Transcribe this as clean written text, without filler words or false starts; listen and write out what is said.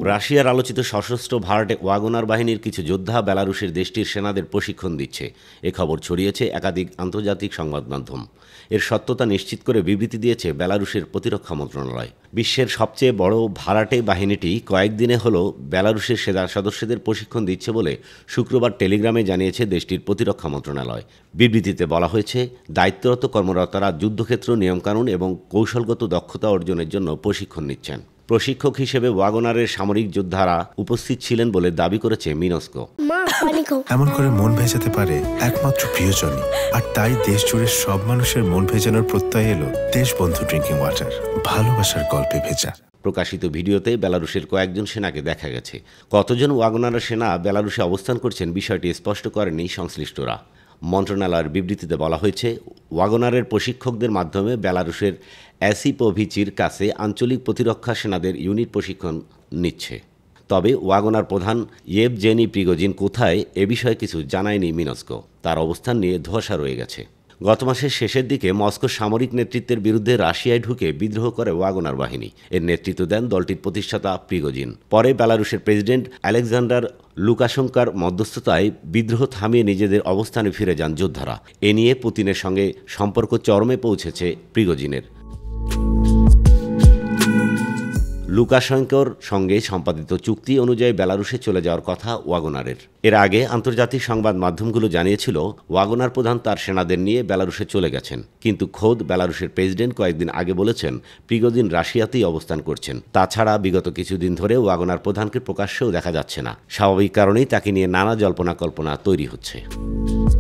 রাশিয়ার আলোচিত সশস্ত্র ভাড়াটে ওয়াগনার বাহিনীর কিছু যোদ্ধা বেলারুশের দেশটির সেনাদের প্রশিক্ষণ দিচ্ছে। এ খবর ছড়িয়েছে একাধিক আন্তর্জাতিক সংবাদ মাধ্যম। এর সত্যতা নিশ্চিত করে বিবৃতি দিয়েছে বেলারুশের প্রতিরক্ষা মন্ত্রণালয়। বিশ্বের সবচেয়ে বড় ভাড়াটে বাহিনীটি কয়েকদিনে হলো বেলারুশের সেনা সদস্যদের প্রশিক্ষণ দিচ্ছে বলে শুক্রবার টেলিগ্রামে জানিয়েছে দেশটির প্রতিরক্ষা মন্ত্রণালয়। বিবৃতিতে বলা হয়েছে, দায়িত্বরত কর্মরতরা যুদ্ধক্ষেত্র নিয়মকানুন এবং কৌশলগত দক্ষতা অর্জনের জন্য প্রশিক্ষণ নিচ্ছেন। প্রশিক্ষক হিসেবে ওয়াগনারের সামরিক যোদ্ধারা উপস্থিত ছিলেন বলে দাবি করেছে মিনস্কো। এমন করে মন ভেজাতে পারে একমাত্র প্রিয়জনই, আর তাই দেশ জুড়ে সব মানুষের মন ভেজানোর প্রত্যয় এলো দেশবন্ধু ড্রিঙ্কিং ওয়াটার, ভালোবাসার গল্পে ভেজা। প্রকাশিত ভিডিওতে বেলারুশের কয়েকজন সেনাকে দেখা গেছে। কতজন ওয়াগনার সেনা বেলারুশে অবস্থান করছেন বিষয়টি স্পষ্ট করেনি সংশ্লিষ্টরা। মন্ত্রণালয়ের বিবৃতিতে বলা হয়েছে, ওয়াগনারের প্রশিক্ষকদের মাধ্যমে বেলারুশের অ্যাসিপোভিচির কাছে আঞ্চলিক প্রতিরক্ষা সেনাদের ইউনিট প্রশিক্ষণ নিচ্ছে। তবে ওয়াগনার প্রধান ইয়েভজেনি প্রিগোজিন কোথায় এ বিষয়ে কিছু জানায়নি মিনস্কো। তার অবস্থান নিয়ে ধোঁয়াশা রয়ে গেছে। গত মাসের শেষের দিকে মস্কোর সামরিক নেতৃত্বের বিরুদ্ধে রাশিয়ায় ঢুকে বিদ্রোহ করে ওয়াগনার বাহিনী। এর নেতৃত্ব দেন দলটির প্রতিষ্ঠাতা প্রিগোজিন। পরে বেলারুশের প্রেসিডেন্ট আলেকজান্ডার লুকাশঙ্কার মধ্যস্থতায় বিদ্রোহ থামিয়ে নিজেদের অবস্থানে ফিরে যান যোদ্ধারা। এ নিয়ে পুতিনের সঙ্গে সম্পর্ক চরমে পৌঁছেছে প্রিগোজিনের। লুকাশেঙ্কোর সঙ্গে সম্পাদিত চুক্তি অনুযায়ী বেলারুশে চলে যাওয়ার কথা ওয়াগনারের। এর আগে আন্তর্জাতিক সংবাদ মাধ্যমগুলো জানিয়েছিল, ওয়াগনার প্রধান তার সেনাদের নিয়ে বেলারুশে চলে গেছেন। কিন্তু খোদ বেলারুশের প্রেসিডেন্ট কয়েকদিন আগে বলেছেন, প্রিগোজিন রাশিয়াতেই অবস্থান করছেন। তাছাড়া বিগত কিছুদিন ধরে ওয়াগনার প্রধানকে প্রকাশ্যেও দেখা যাচ্ছে না। স্বাভাবিক কারণেই তাকে নিয়ে নানা জল্পনা কল্পনা তৈরি হচ্ছে।